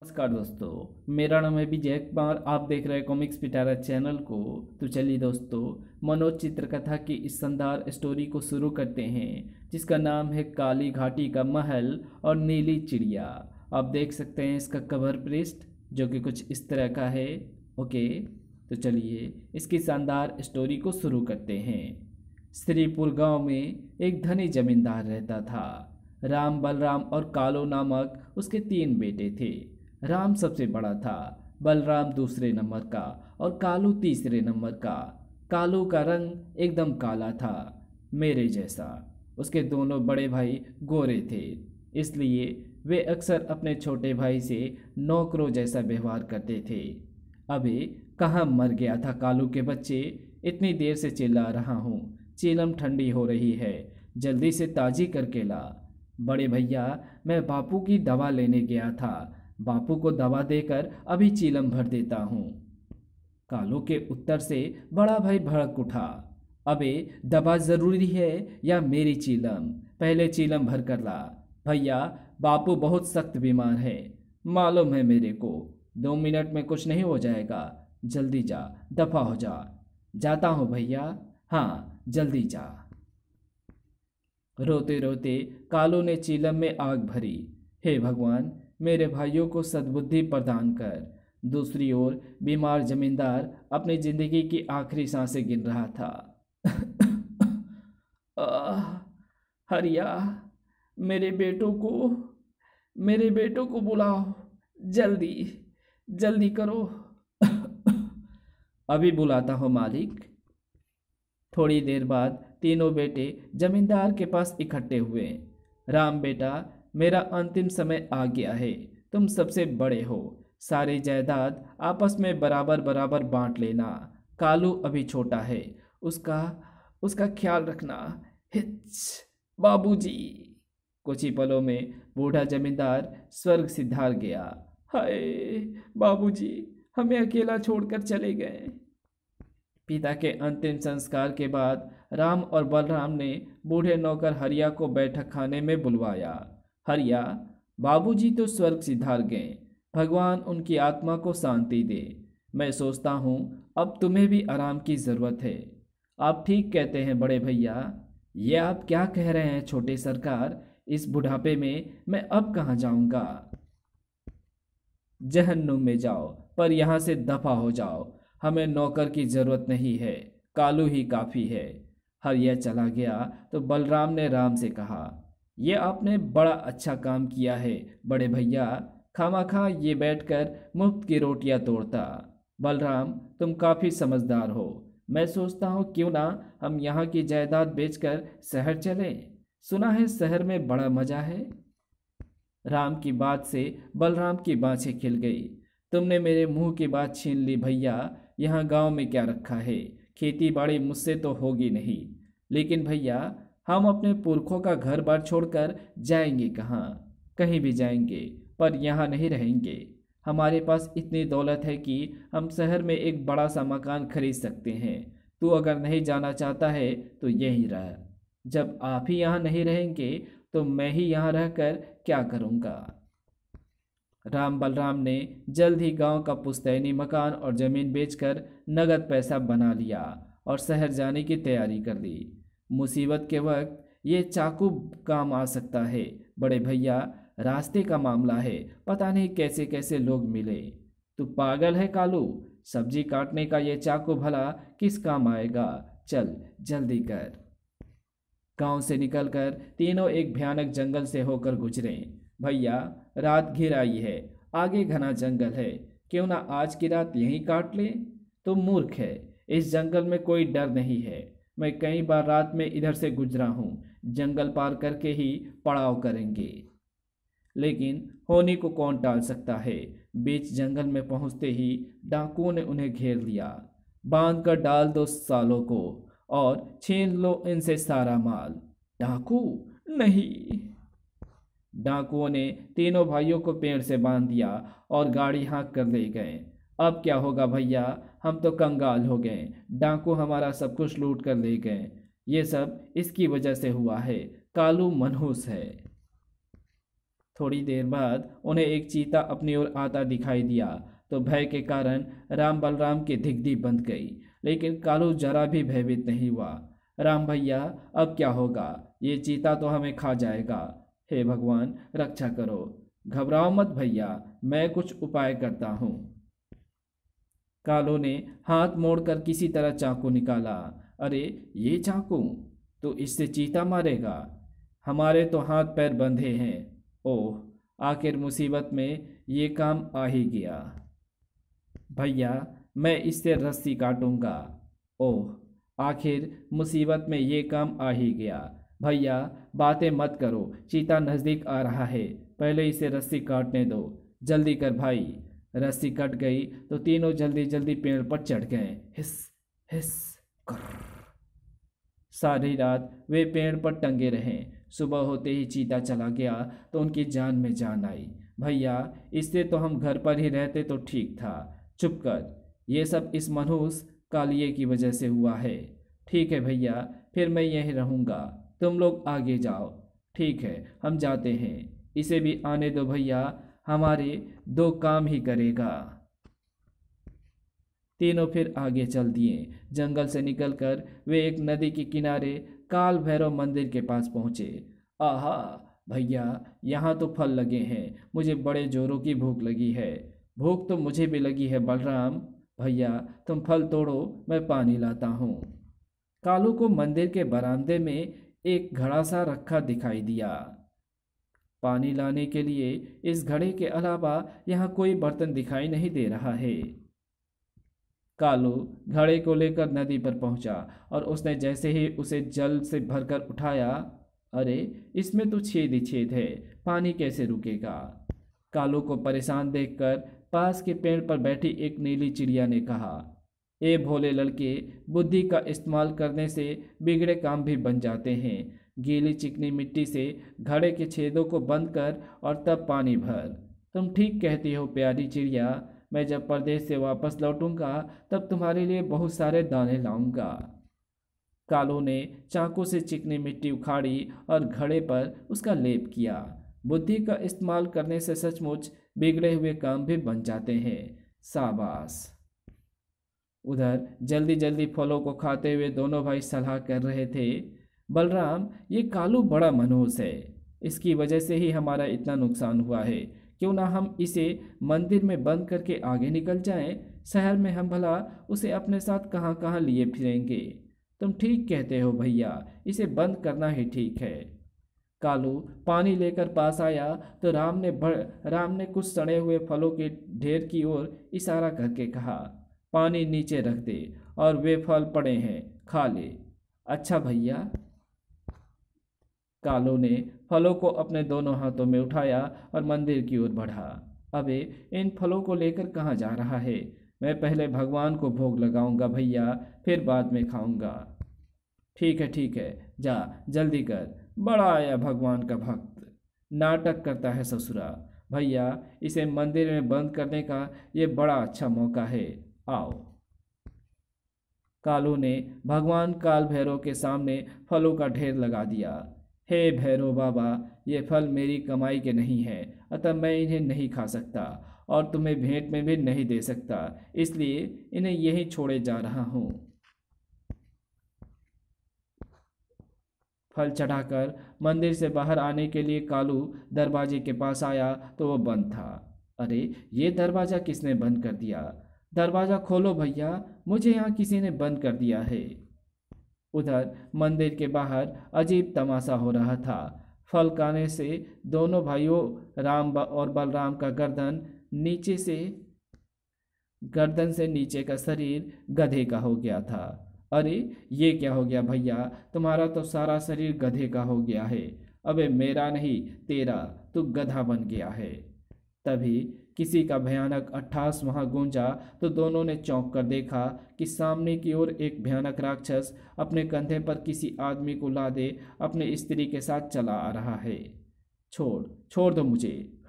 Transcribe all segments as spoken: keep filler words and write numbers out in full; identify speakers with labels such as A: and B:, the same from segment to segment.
A: नमस्कार दोस्तों, मेरा नाम है विजय कुमार। आप देख रहे हैं कॉमिक्स पिटारा चैनल को। तो चलिए दोस्तों, मनोज चित्रकथा की इस शानदार स्टोरी को शुरू करते हैं, जिसका नाम है काली घाटी का महल और नीली चिड़िया। आप देख सकते हैं इसका कवर पृष्ठ, जो कि कुछ इस तरह का है। ओके, तो चलिए इसकी शानदार स्टोरी को शुरू करते हैं। श्रीपुर गांव में एक धनी जमींदार रहता था। राम, बलराम और कालो नामक उसके तीन बेटे थे। राम सबसे बड़ा था, बलराम दूसरे नंबर का और कालू तीसरे नंबर का। कालू का रंग एकदम काला था, मेरे जैसा। उसके दोनों बड़े भाई गोरे थे, इसलिए वे अक्सर अपने छोटे भाई से नौकरों जैसा व्यवहार करते थे। अबे कहाँ मर गया था कालू के बच्चे? इतनी देर से चिल्ला रहा हूँ, चीलम ठंडी हो रही है, जल्दी से ताजी करके ला। बड़े भैया, मैं बापू की दवा लेने गया था, बापू को दवा देकर अभी चीलम भर देता हूँ। कालू के उत्तर से बड़ा भाई भड़क उठा। अबे दवा जरूरी है या मेरी चीलम? पहले चीलम भर कर ला। भैया, बापू बहुत सख्त बीमार है, मालूम है मेरे को। दो मिनट में कुछ नहीं हो जाएगा, जल्दी जा, दफा हो जा। जाता हूँ भैया, हाँ जल्दी जा। रोते रोते कालू ने चीलम में आग भरी। हे भगवान, मेरे भाइयों को सद्बुद्धि प्रदान कर। दूसरी ओर बीमार जमींदार अपनी जिंदगी की आखिरी सांसें गिन रहा था। आह, हरिया, मेरे बेटों को मेरे बेटों को बुलाओ, जल्दी जल्दी करो। अभी बुलाता हूँ मालिक। थोड़ी देर बाद तीनों बेटे जमींदार के पास इकट्ठे हुए। राम बेटा, मेरा अंतिम समय आ गया है, तुम सबसे बड़े हो, सारी जायदाद आपस में बराबर बराबर बांट लेना। कालू अभी छोटा है, उसका उसका ख्याल रखना। हिच बाबूजी। कुछ ही पलों में बूढ़ा जमींदार स्वर्ग सिधार गया। हाय बाबूजी, हमें अकेला छोड़कर चले गए। पिता के अंतिम संस्कार के बाद राम और बलराम ने बूढ़े नौकर हरिया को बैठक खाने में बुलवाया। हरिया, बाबूजी तो स्वर्ग सिधार गए, भगवान उनकी आत्मा को शांति दे। मैं सोचता हूँ अब तुम्हें भी आराम की ज़रूरत है। आप ठीक कहते हैं बड़े भैया। ये आप क्या कह रहे हैं छोटे सरकार? इस बुढ़ापे में मैं अब कहाँ जाऊँगा? जहन्नुम में जाओ, पर यहाँ से दफा हो जाओ। हमें नौकर की जरूरत नहीं है, कालू ही काफी है। हरिया चला गया तो बलराम ने राम से कहा, यह आपने बड़ा अच्छा काम किया है बड़े भैया, खामाखा ये बैठकर मुफ्त की रोटियां तोड़ता। बलराम, तुम काफी समझदार हो। मैं सोचता हूँ क्यों ना हम यहाँ की जायदाद बेचकर शहर चलें। सुना है शहर में बड़ा मजा है। राम की बात से बलराम की बाँछें खिल गई। तुमने मेरे मुंह की बात छीन ली भैया। यहाँ गांव में क्या रखा है, खेती बाड़ी मुझसे तो होगी नहीं। लेकिन भैया, हम अपने पुरखों का घर बार छोड़कर जाएंगे कहाँ? कहीं भी जाएंगे, पर यहाँ नहीं रहेंगे। हमारे पास इतनी दौलत है कि हम शहर में एक बड़ा सा मकान खरीद सकते हैं। तू अगर नहीं जाना चाहता है तो यहीं रह। जब आप ही यहाँ नहीं रहेंगे तो मैं ही यहाँ रहकर क्या करूँगा? राम बलराम ने जल्द ही गांव का पुश्तैनी मकान और जमीन बेचकर नगद पैसा बना लिया और शहर जाने की तैयारी कर ली। मुसीबत के वक्त ये चाकू काम आ सकता है बड़े भैया। रास्ते का मामला है, पता नहीं कैसे कैसे लोग मिले। तू पागल है कालू? सब्जी काटने का ये चाकू भला किस काम आएगा? चल जल्दी कर। गांव से निकलकर तीनों एक भयानक जंगल से होकर गुजरे। भैया, रात घिर आई है, आगे घना जंगल है, क्यों ना आज की रात यहीं काट ले? तुम मूर्ख है, इस जंगल में कोई डर नहीं है। मैं कई बार रात में इधर से गुजरा हूँ, जंगल पार करके ही पड़ाव करेंगे। लेकिन होनी को कौन टाल सकता है। बीच जंगल में पहुँचते ही डाकुओं ने उन्हें घेर लिया। बांध कर डाल दो सालों को और छीन लो इनसे सारा माल। डाकू नहीं। डाकुओं ने तीनों भाइयों को पेड़ से बांध दिया और गाड़ी हाँक कर ले गए। अब क्या होगा भैया? हम तो कंगाल हो गए, डाकू हमारा सब कुछ लूट कर ले गए। ये सब इसकी वजह से हुआ है, कालू मनहूस है। थोड़ी देर बाद उन्हें एक चीता अपनी ओर आता दिखाई दिया तो भय के कारण राम बलराम की धिकधी बंध गई, लेकिन कालू जरा भी भयभीत नहीं हुआ। राम भैया, अब क्या होगा? ये चीता तो हमें खा जाएगा। हे भगवान, रक्षा करो। घबराओ मत भैया, मैं कुछ उपाय करता हूँ। कालू ने हाथ मोड़कर किसी तरह चाकू निकाला। अरे, ये चाकू तो इससे चीता मारेगा। हमारे तो हाथ पैर बंधे हैं। ओह, आखिर मुसीबत में ये काम आ ही गया। भैया, मैं इससे रस्सी काटूंगा। ओह, आखिर मुसीबत में ये काम आ ही गया। भैया, बातें मत करो, चीता नज़दीक आ रहा है, पहले इसे रस्सी काटने दो। जल्दी कर भाई। रस्सी कट गई तो तीनों जल्दी जल्दी पेड़ पर चढ़ गए। हिस हिस कर। सारी रात वे पेड़ पर टंगे रहे। सुबह होते ही चीता चला गया तो उनकी जान में जान आई। भैया, इससे तो हम घर पर ही रहते तो ठीक था। चुप कर, ये सब इस मनहूस कालिए की वजह से हुआ है। ठीक है भैया, फिर मैं यहीं रहूँगा, तुम लोग आगे जाओ। ठीक है, हम जाते हैं। इसे भी आने दो भैया, हमारे दो काम ही करेगा। तीनों फिर आगे चल दिए। जंगल से निकलकर वे एक नदी के किनारे काल भैरव मंदिर के पास पहुंचे। आहा भैया, यहाँ तो फल लगे हैं, मुझे बड़े जोरों की भूख लगी है। भूख तो मुझे भी लगी है बलराम। भैया, तुम फल तोड़ो, मैं पानी लाता हूँ। कालू को मंदिर के बरामदे में एक घड़ा सा रखा दिखाई दिया। पानी लाने के लिए इस घड़े के अलावा यहाँ कोई बर्तन दिखाई नहीं दे रहा है। कालू घड़े को लेकर नदी पर पहुंचा और उसने जैसे ही उसे जल से भरकर उठाया, अरे, इसमें तो छेद ही छेद है, पानी कैसे रुकेगा? कालू को परेशान देखकर पास के पेड़ पर बैठी एक नीली चिड़िया ने कहा, ए भोले लड़के, बुद्धि का इस्तेमाल करने से बिगड़े काम भी बन जाते हैं। गीली चिकनी मिट्टी से घड़े के छेदों को बंद कर और तब पानी भर। तुम ठीक कहती हो प्यारी चिड़िया, मैं जब परदेश से वापस लौटूंगा तब तुम्हारे लिए बहुत सारे दाने लाऊंगा। कालू ने चाकू से चिकनी मिट्टी उखाड़ी और घड़े पर उसका लेप किया। बुद्धि का इस्तेमाल करने से सचमुच बिगड़े हुए काम भी बन जाते हैं। शाबाश। उधर जल्दी जल्दी फलों को खाते हुए दोनों भाई सलाह कर रहे थे, बलराम, ये कालू बड़ा मनहूस है, इसकी वजह से ही हमारा इतना नुकसान हुआ है। क्यों ना हम इसे मंदिर में बंद करके आगे निकल जाएं? शहर में हम भला उसे अपने साथ कहाँ कहाँ लिए फिरेंगे। तुम ठीक कहते हो भैया, इसे बंद करना ही ठीक है। कालू पानी लेकर पास आया तो राम ने बड़ राम ने कुछ सड़े हुए फलों के ढेर की ओर इशारा करके कहा, पानी नीचे रख दे और वे फल पड़े हैं, खा ले। अच्छा भैया। कालू ने फलों को अपने दोनों हाथों में उठाया और मंदिर की ओर बढ़ा। अबे, इन फलों को लेकर कहाँ जा रहा है? मैं पहले भगवान को भोग लगाऊंगा भैया, फिर बाद में खाऊंगा। ठीक है ठीक है, जा जल्दी कर, बड़ा आया भगवान का भक्त, नाटक करता है ससुरा। भैया, इसे मंदिर में बंद करने का ये बड़ा अच्छा मौका है, आओ। कालू ने भगवान काल भैरव के सामने फलों का ढेर लगा दिया। हे भैरव बाबा, ये फल मेरी कमाई के नहीं हैं, अतः मैं इन्हें नहीं खा सकता और तुम्हें भेंट में भी नहीं दे सकता, इसलिए इन्हें यहीं छोड़े जा रहा हूँ। फल चढ़ाकर मंदिर से बाहर आने के लिए कालू दरवाजे के पास आया तो वो बंद था। अरे, ये दरवाज़ा किसने बंद कर दिया? दरवाज़ा खोलो भैया, मुझे यहाँ किसी ने बंद कर दिया है। उधर मंदिर के बाहर अजीब तमाशा हो रहा था। फल खाने से दोनों भाइयों राम और बलराम का गर्दन नीचे से गर्दन से नीचे का शरीर गधे का हो गया था। अरे, ये क्या हो गया भैया, तुम्हारा तो सारा शरीर गधे का हो गया है। अबे मेरा नहीं, तेरा, तू गधा बन गया है। तभी किसी का भयानक अट्टहास वहां गूंजा तो दोनों ने चौंक कर देखा कि सामने की ओर एक भयानक राक्षस अपने कंधे पर किसी आदमी को लादे अपने स्त्री के साथ चला आ रहा है। छोड़ छोड़ दो मुझे।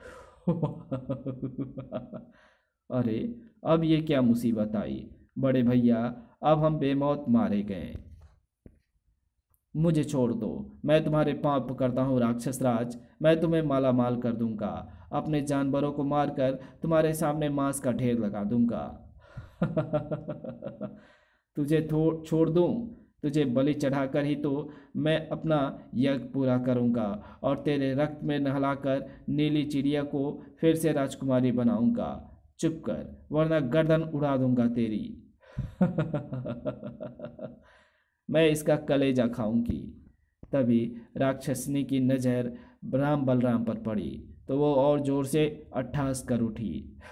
A: अरे, अब ये क्या मुसीबत आई? बड़े भैया, अब हम बेमौत मारे गए। मुझे छोड़ दो, मैं तुम्हारे पांव पकड़ता हूँ राक्षस राज। मैं तुम्हें माला माल कर दूंगा, अपने जानवरों को मारकर तुम्हारे सामने मांस का ढेर लगा दूंगा। तुझे थो- छोड़ दूं, तुझे बलि चढ़ाकर ही तो मैं अपना यज्ञ पूरा करूंगा और तेरे रक्त में नहलाकर नीली चिड़िया को फिर से राजकुमारी बनाऊंगा। चुप कर, वरना गर्दन उड़ा दूंगा तेरी। मैं इसका कलेजा खाऊंगी। तभी राक्षसनी की नज़र राम बलराम पर पड़ी तो वो और जोर से अट्ठास कर उठी।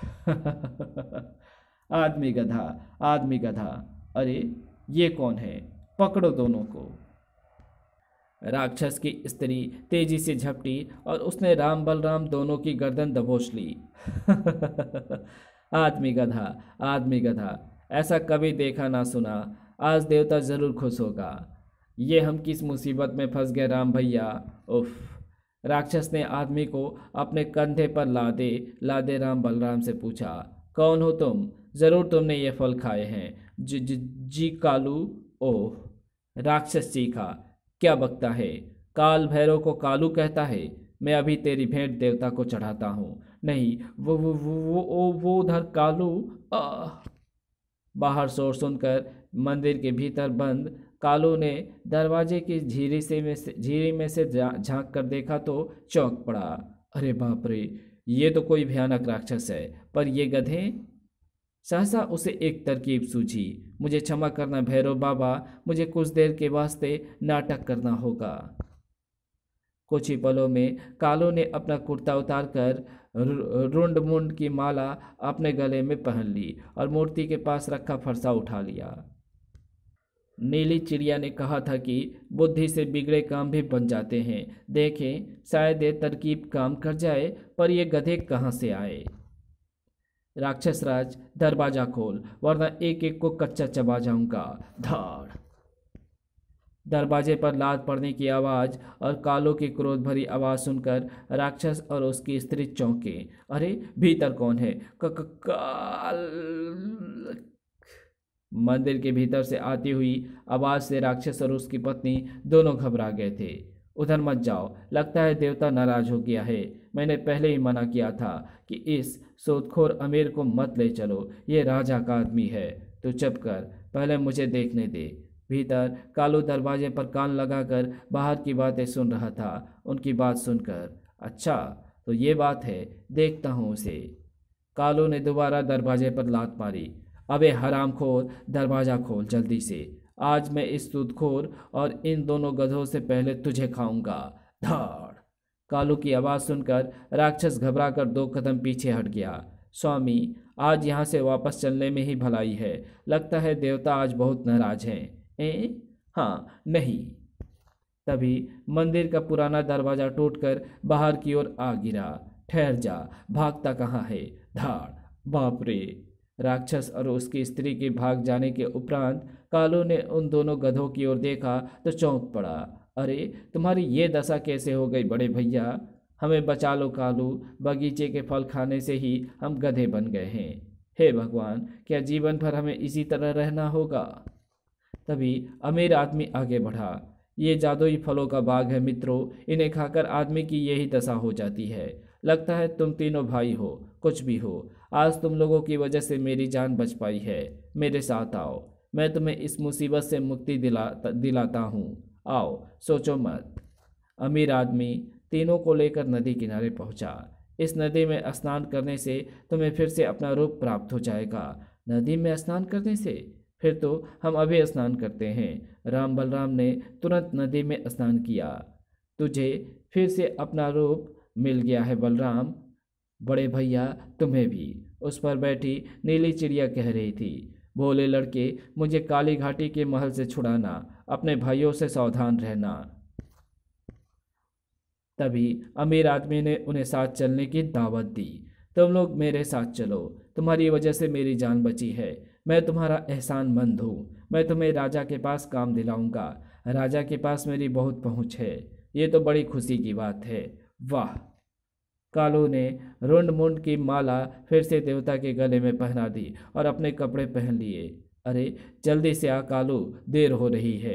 A: आदमी गधा, आदमी गधा, अरे ये कौन है? पकड़ो दोनों को। राक्षस की स्त्री तेजी से झपटी और उसने राम बलराम दोनों की गर्दन दबोच ली। आदमी गधा, आदमी गधा, ऐसा कभी देखा ना सुना। आज देवता जरूर खुश होगा। ये हम किस मुसीबत में फंस गए राम भैया। उफ। राक्षस ने आदमी को अपने कंधे पर लादे लादे राम बलराम से पूछा, कौन हो तुम? जरूर तुमने ये फल खाए हैं। जी जी जी कालू। ओह। राक्षस चीखा, क्या बकता है? काल भैरव को कालू कहता है? मैं अभी तेरी भेंट देवता को चढ़ाता हूँ। नहीं, वो वो वो वो वो वो उधर कालू। आ बाहर शोर सुनकर मंदिर के भीतर बंद कालू ने दरवाजे की झीरी से में से झीरी में से झा- झांक कर देखा तो चौंक पड़ा। अरे बाप रे, ये तो कोई भयानक राक्षस है। पर ये गधे। सहसा उसे एक तरकीब सूझी। मुझे क्षमा करना भैरव बाबा, मुझे कुछ देर के वास्ते नाटक करना होगा। कुछ ही पलों में कालू ने अपना कुर्ता उतारकर रु- रुंड मुंड की माला अपने गले में पहन ली और मूर्ति के पास रखा फरसा उठा लिया। नीली चिड़िया ने कहा था कि बुद्धि से बिगड़े काम भी बन जाते हैं। देखें, शायद ये तरकीब काम कर जाए। पर ये गधे कहाँ से आए? राक्षस राज, दरवाजा खोल, वरना एक एक को कच्चा चबा जाऊंगा। धाड़। दरवाजे पर लात पड़ने की आवाज़ और कालो की क्रोध भरी आवाज़ सुनकर राक्षस और उसकी स्त्री चौंके। अरे भीतर कौन है? क क- काल। मंदिर के भीतर से आती हुई आवाज़ से राक्षस और उसकी पत्नी दोनों घबरा गए थे। उधर मत जाओ, लगता है देवता नाराज हो गया है। मैंने पहले ही मना किया था कि इस सूदखोर अमीर को मत ले चलो, ये राजा का आदमी है। तो चुप कर, पहले मुझे देखने दे। भीतर कालू दरवाजे पर कान लगाकर बाहर की बातें सुन रहा था। उनकी बात सुनकर, अच्छा तो ये बात है, देखता हूँ उसे। कालू ने दोबारा दरवाजे पर लात मारी। अबे हरामखोर, दरवाजा खोल जल्दी से। आज मैं इस सूदखोर और इन दोनों गधों से पहले तुझे खाऊंगा। धाड़। कालू की आवाज़ सुनकर राक्षस घबराकर दो कदम पीछे हट गया। स्वामी, आज यहाँ से वापस चलने में ही भलाई है। लगता है देवता आज बहुत नाराज हैं। ए? हाँ, नहीं। तभी मंदिर का पुराना दरवाजा टूटकर बाहर की ओर आ गिरा। ठहर जा, भागता कहाँ है? धाड़। बाप रे। राक्षस और उसकी स्त्री के भाग जाने के उपरांत कालू ने उन दोनों गधों की ओर देखा तो चौंक पड़ा। अरे, तुम्हारी ये दशा कैसे हो गई बड़े भैया? हमें बचा लो कालू, बगीचे के फल खाने से ही हम गधे बन गए हैं। हे भगवान, क्या जीवन भर हमें इसी तरह रहना होगा? तभी अमीर आदमी आगे बढ़ा। ये जादुई फलों का बाग है मित्रों, इन्हें खाकर आदमी की यही दशा हो जाती है। लगता है तुम तीनों भाई हो, कुछ भी हो, आज तुम लोगों की वजह से मेरी जान बच पाई है। मेरे साथ आओ, मैं तुम्हें इस मुसीबत से मुक्ति दिला दिलाता हूँ। आओ, सोचो मत। अमीर आदमी तीनों को लेकर नदी किनारे पहुंचा। इस नदी में स्नान करने से तुम्हें फिर से अपना रूप प्राप्त हो जाएगा। नदी में स्नान करने से? फिर तो हम अभी स्नान करते हैं। राम बलराम ने तुरंत नदी में स्नान किया। तुझे फिर से अपना रूप मिल गया है बलराम। बड़े भैया, तुम्हें भी। उस पर बैठी नीली चिड़िया कह रही थी, भोले लड़के, मुझे काली घाटी के महल से छुड़ाना, अपने भाइयों से सावधान रहना। तभी अमीर आदमी ने उन्हें साथ चलने की दावत दी। तुम लोग मेरे साथ चलो, तुम्हारी वजह से मेरी जान बची है। मैं तुम्हारा एहसानमंद हूँ। मैं तुम्हें राजा के पास काम दिलाऊंगा। राजा के पास मेरी बहुत पहुँच है। ये तो बड़ी खुशी की बात है। वाह। कालू ने रुंड मुंड की माला फिर से देवता के गले में पहना दी और अपने कपड़े पहन लिए। अरे जल्दी से आ कालू, देर हो रही है।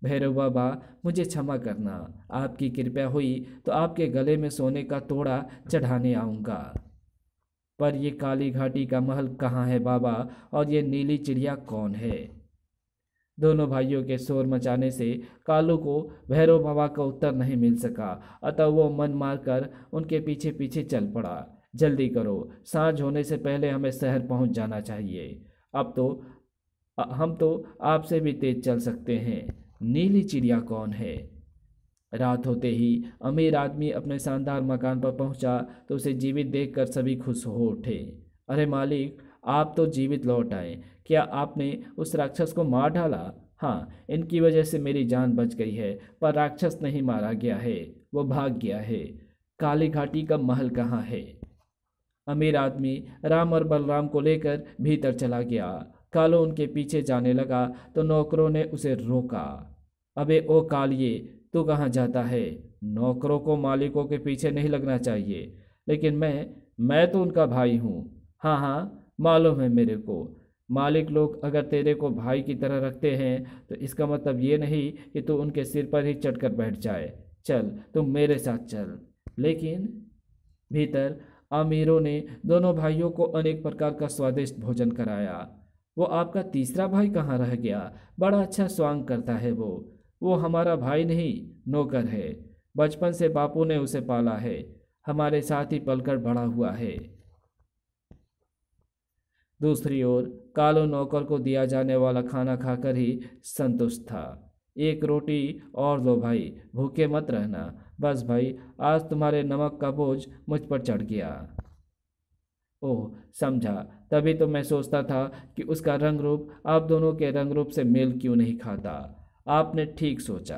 A: भैरव बाबा, मुझे क्षमा करना। आपकी कृपया हुई तो आपके गले में सोने का तोड़ा चढ़ाने आऊँगा। पर ये काली घाटी का महल कहाँ है बाबा, और ये नीली चिड़िया कौन है? दोनों भाइयों के शोर मचाने से कालू को भैरव बाबा का उत्तर नहीं मिल सका, अतः वो मन मारकर उनके पीछे पीछे चल पड़ा। जल्दी करो, सांझ होने से पहले हमें शहर पहुंच जाना चाहिए। अब तो अ- हम तो आपसे भी तेज चल सकते हैं। नीली चिड़िया कौन है? रात होते ही अमीर आदमी अपने शानदार मकान पर पहुंचा तो उसे जीवित देखकर सभी खुश हो उठे। अरे मालिक, आप तो जीवित लौट आए। क्या आपने उस राक्षस को मार डाला? हाँ, इनकी वजह से मेरी जान बच गई है, पर राक्षस नहीं मारा गया है, वो भाग गया है। काली घाटी का महल कहाँ है? अमीर आदमी राम और बलराम को लेकर भीतर चला गया। कालो उनके पीछे जाने लगा तो नौकरों ने उसे रोका। अबे ओ कालिए, तू कहाँ जाता है? नौकरों को मालिकों के पीछे नहीं लगना चाहिए। लेकिन मैं मैं तो उनका भाई हूँ। हाँ हाँ, मालूम है मेरे को। मालिक लोग अगर तेरे को भाई की तरह रखते हैं तो इसका मतलब ये नहीं कि तू उनके सिर पर ही चढ़कर बैठ जाए। चल, तुम मेरे साथ चल। लेकिन भीतर आमिरों ने दोनों भाइयों को अनेक प्रकार का स्वादिष्ट भोजन कराया। वो आपका तीसरा भाई कहाँ रह गया? बड़ा अच्छा स्वांग करता है वो। वो हमारा भाई नहीं, नौकर है। बचपन से बापू ने उसे पाला है, हमारे साथ ही पलकर बड़ा हुआ है। दूसरी ओर कालो नौकर को दिया जाने वाला खाना खाकर ही संतुष्ट था। एक रोटी और दो भाई, भूखे मत रहना। बस भाई, आज तुम्हारे नमक का बोझ मुझ पर चढ़ गया। ओह, समझा। तभी तो मैं सोचता था कि उसका रंग रूप आप दोनों के रंग रूप से मेल क्यों नहीं खाता। आपने ठीक सोचा।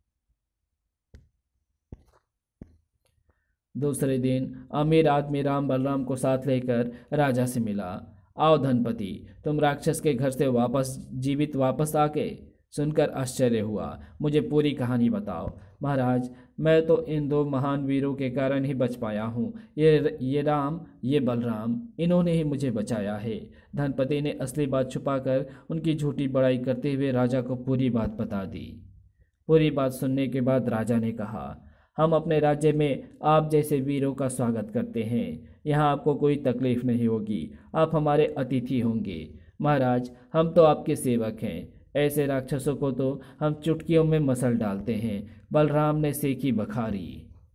A: दूसरे दिन अमीर आदमी राम बलराम को साथ लेकर राजा से मिला। आओ धनपति, तुम राक्षस के घर से वापस जीवित वापस आके? सुनकर आश्चर्य हुआ। मुझे पूरी कहानी बताओ। महाराज, मैं तो इन दो महान वीरों के कारण ही बच पाया हूँ। ये ये राम, ये बलराम, इन्होंने ही मुझे बचाया है। धनपति ने असली बात छुपाकर उनकी झूठी बड़ाई करते हुए राजा को पूरी बात बता दी। पूरी बात सुनने के बाद राजा ने कहा, हम अपने राज्य में आप जैसे वीरों का स्वागत करते हैं। यहाँ आपको कोई तकलीफ नहीं होगी, आप हमारे अतिथि होंगे। महाराज, हम तो आपके सेवक हैं। ऐसे राक्षसों को तो हम चुटकियों में मसल डालते हैं। बलराम ने सेकी बखारी।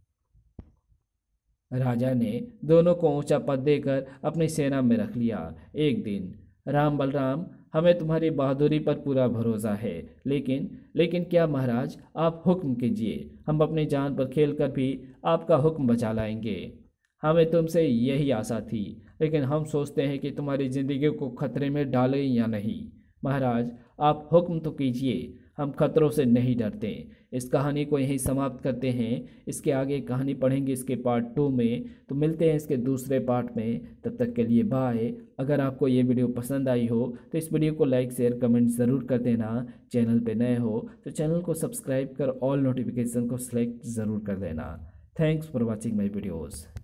A: राजा ने दोनों को ऊंचा पद देकर अपनी सेना में रख लिया। एक दिन, राम बलराम, हमें तुम्हारी बहादुरी पर पूरा भरोसा है, लेकिन लेकिन क्या महाराज? आप हुक्म कीजिए, हम अपनी जान पर खेलकर भी आपका हुक्म बचा लाएंगे। हमें तुमसे यही आशा थी, लेकिन हम सोचते हैं कि तुम्हारी जिंदगी को खतरे में डालें या नहीं। महाराज, आप हुक्म तो कीजिए, हम खतरों से नहीं डरते। इस कहानी को यहीं समाप्त करते हैं। इसके आगे कहानी पढ़ेंगे इसके पार्ट टू में, तो मिलते हैं इसके दूसरे पार्ट में। तब तक के लिए बाय। अगर आपको ये वीडियो पसंद आई हो तो इस वीडियो को लाइक शेयर कमेंट ज़रूर कर देना। चैनल पे नए हो तो चैनल को सब्सक्राइब कर ऑल नोटिफिकेशन को सिलेक्ट ज़रूर कर देना। Thanks for watching my videos.